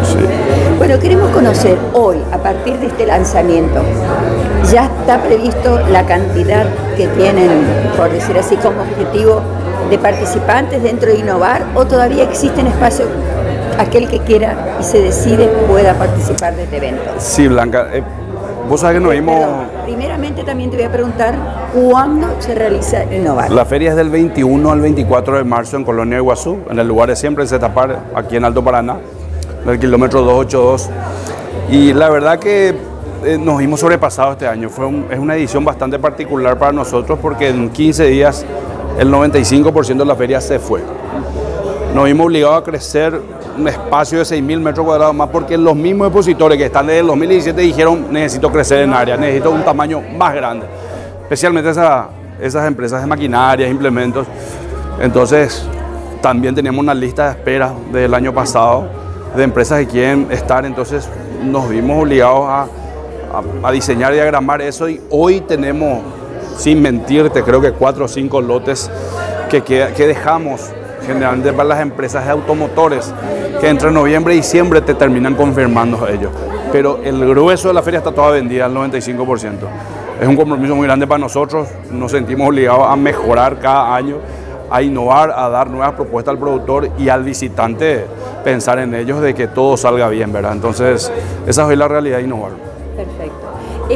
Sí. Bueno, queremos conocer hoy, a partir de este lanzamiento, ¿ya está previsto la cantidad que tienen, por decir así, como objetivo de participantes dentro de Innovar, o todavía existen espacios, aquel que quiera y se decide pueda participar de este evento? Sí, Blanca, vos sabés que nos vimos... Primeramente también te voy a preguntar, ¿cuándo se realiza Innovar? La feria es del 21 al 24 de marzo en Colonia de Iguazú, en el lugar de siempre, en Zetapar, aquí en Alto Paraná, en el kilómetro 282. Y la verdad que nos vimos sobrepasados este año. Es una edición bastante particular para nosotros porque en 15 días el 95% de la feria se fue. Nos vimos obligados a crecer un espacio de 6.000 metros cuadrados más porque los mismos expositores que están desde el 2017 dijeron: necesito crecer en área, necesito un tamaño más grande, especialmente esas empresas de maquinaria, implementos. Entonces también teníamos una lista de espera del año pasado de empresas que quieren estar, entonces nos vimos obligados a diseñar y diagramar eso, y hoy tenemos, sin mentirte, creo que 4 o 5 lotes que dejamos generalmente para las empresas de automotores, que entre noviembre y diciembre te terminan confirmando ellos. Pero el grueso de la feria está toda vendida al 95%. Es un compromiso muy grande para nosotros, nos sentimos obligados a mejorar cada año, a innovar, a dar nuevas propuestas al productor y al visitante pensar en ellos de que todo salga bien, ¿verdad? Entonces, esa es hoy la realidad de Innovar. Perfecto.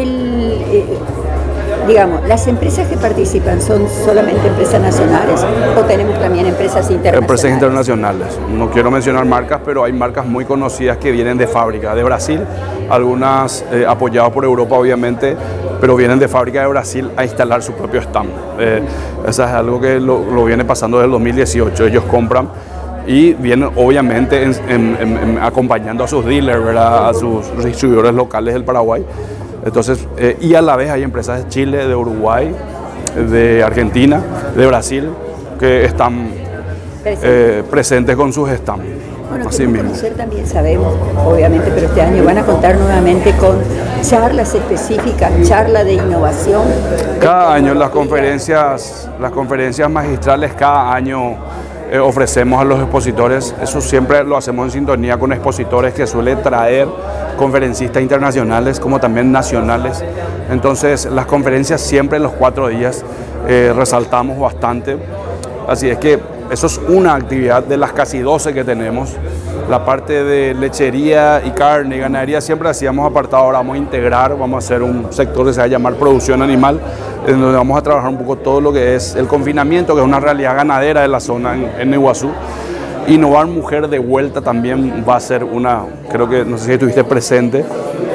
Digamos, ¿las empresas que participan son solamente empresas nacionales o tenemos también empresas internacionales? Empresas internacionales. No quiero mencionar marcas, pero hay marcas muy conocidas que vienen de fábrica de Brasil, algunas apoyadas por Europa obviamente, pero vienen de fábrica de Brasil a instalar su propio stand. Eso es algo que lo viene pasando desde el 2018. Ellos compran y vienen obviamente acompañando a sus dealers, ¿verdad? A sus distribuidores locales del Paraguay. Entonces, y a la vez hay empresas de Chile, de Uruguay, de Argentina, de Brasil, que están presentes con sus stands. Bueno, así mismo. Conocer también sabemos, obviamente, pero este año van a contar nuevamente con charlas específicas, charlas de innovación. Cada año las conferencias magistrales, cada año ofrecemos a los expositores. Eso siempre lo hacemos en sintonía con expositores que suelen traer conferencistas internacionales como también nacionales. Entonces las conferencias siempre en los 4 días resaltamos bastante. Así es que eso es una actividad de las casi 12 que tenemos. La parte de lechería y carne y ganadería siempre hacíamos apartado, ahora vamos a integrar, vamos a hacer un sector que se va a llamar producción animal, en donde vamos a trabajar un poco todo lo que es el confinamiento, que es una realidad ganadera de la zona en Iguazú. Innovar Mujer de vuelta también va a ser creo que, no sé si estuviste presente,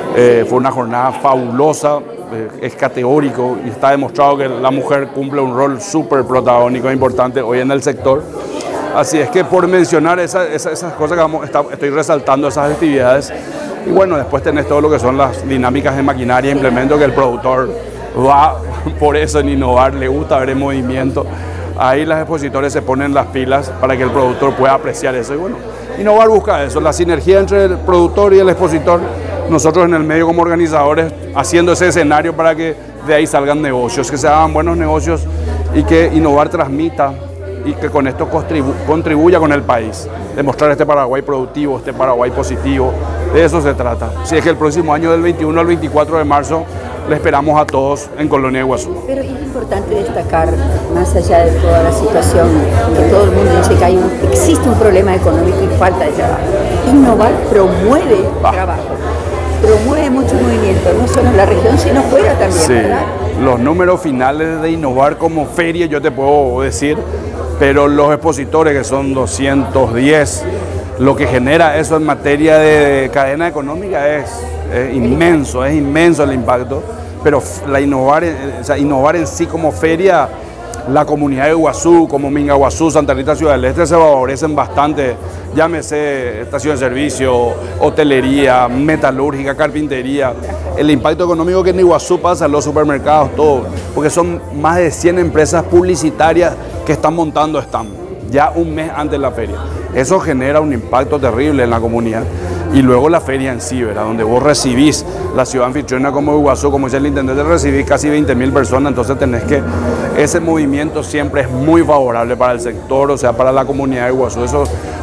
fue una jornada fabulosa, es categórico y está demostrado que la mujer cumple un rol súper protagónico e importante hoy en el sector. Así es que por mencionar esas cosas que estoy resaltando esas actividades. Y bueno, después tenés todo lo que son las dinámicas de maquinaria e implemento, que el productor va por eso en Innovar, le gusta ver el movimiento. Ahí los expositores se ponen las pilas para que el productor pueda apreciar eso. Y bueno, Innovar busca eso, la sinergia entre el productor y el expositor. Nosotros en el medio como organizadores haciendo ese escenario para que de ahí salgan negocios, que se hagan buenos negocios y que Innovar transmita y que con esto contribuya con el país. Demostrar este Paraguay productivo, este Paraguay positivo, de eso se trata. Si es que el próximo año del 21 al 24 de marzo le esperamos a todos en Colonia de Iguazú. Pero es importante destacar, más allá de toda la situación, que todo el mundo dice que existe un problema económico y falta de trabajo. Innovar promueve trabajo, promueve mucho movimiento, no solo en la región, sino fuera también, sí, ¿verdad? Los números finales de Innovar como feria yo te puedo decir, pero los expositores, que son 210, lo que genera eso en materia de cadena económica es inmenso el impacto. Pero Innovar en sí como feria, la comunidad de Iguazú, como Mingaguazú, Santa Rita, Ciudad del Este, se favorecen bastante, llámese estación de servicio, hotelería, metalúrgica, carpintería. El impacto económico que en Iguazú pasa en los supermercados, todo, porque son más de 100 empresas publicitarias que están montando stand ya un mes antes de la feria. Eso genera un impacto terrible en la comunidad. Y luego la feria en sí, ¿verdad? Donde vos recibís la ciudad anfitriona como Iguazú, como dice el intendente, recibís casi 20.000 personas, entonces tenés que, ese movimiento siempre es muy favorable para el sector, o sea, para la comunidad de Iguazú. Eso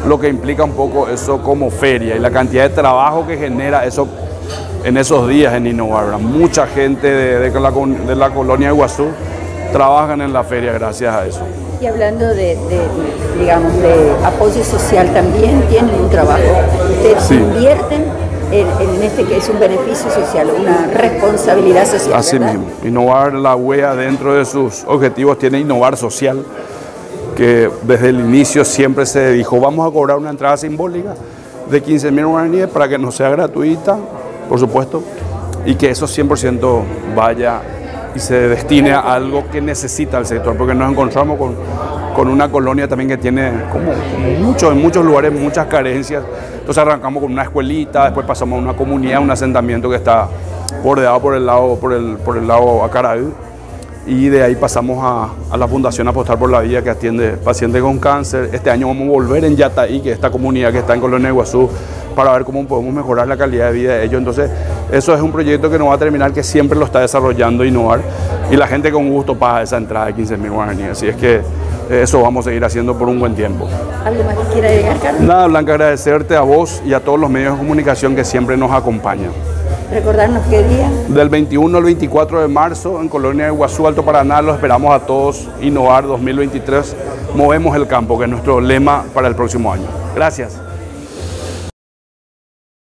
lo que implica un poco eso como feria y la cantidad de trabajo que genera eso en esos días en Innovar, ¿verdad? Mucha gente de la colonia de Iguazú trabajan en la feria gracias a eso. Y hablando digamos, de apoyo social, también tienen un trabajo. Ustedes Sí. invierten en este que es un beneficio social, una responsabilidad social. Así ¿verdad? mismo. Innovar, la UEA dentro de sus objetivos tiene innovar social, que desde el inicio siempre se dijo, vamos a cobrar una entrada simbólica de 15.000 guaraníes para que no sea gratuita, por supuesto, y que eso 100% vaya y se destine a algo que necesita el sector, porque nos encontramos con una colonia también que tiene como en muchos lugares muchas carencias. Entonces arrancamos con una escuelita, después pasamos a una comunidad, un asentamiento que está bordeado por el lago Acaraú, y de ahí pasamos a la Fundación Apostar por la Vida, que atiende pacientes con cáncer. Este año vamos a volver en Yataí, que es esta comunidad que está en Colonia de Iguazú, para ver cómo podemos mejorar la calidad de vida de ellos. Entonces, eso es un proyecto que no va a terminar, que siempre lo está desarrollando Innovar, y la gente con gusto paga esa entrada de 15.000 guaraníes. Así es que eso vamos a seguir haciendo por un buen tiempo. ¿Algo más que quiera agregar, Carlos? Nada, Blanca, agradecerte a vos y a todos los medios de comunicación que siempre nos acompañan. Recordarnos qué día. Del 21 al 24 de marzo en Colonia de Iguazú, Alto Paraná, los esperamos a todos. Innovar 2023, movemos el campo, que es nuestro lema para el próximo año. Gracias.